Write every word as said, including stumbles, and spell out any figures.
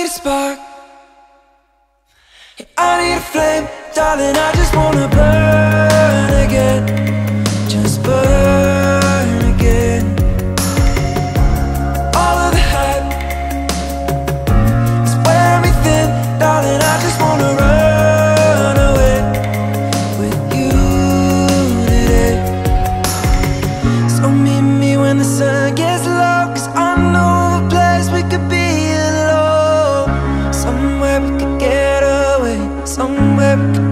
spark. Yeah, I need a flame, darling, I just wanna burn again. Just burn again. All of the hype is wearing me thin, darling, I just wanna run away with you today. So meet me when the sun gets low, 'cause I know a place we could be alone. Somewhere we could get away, somewhere we could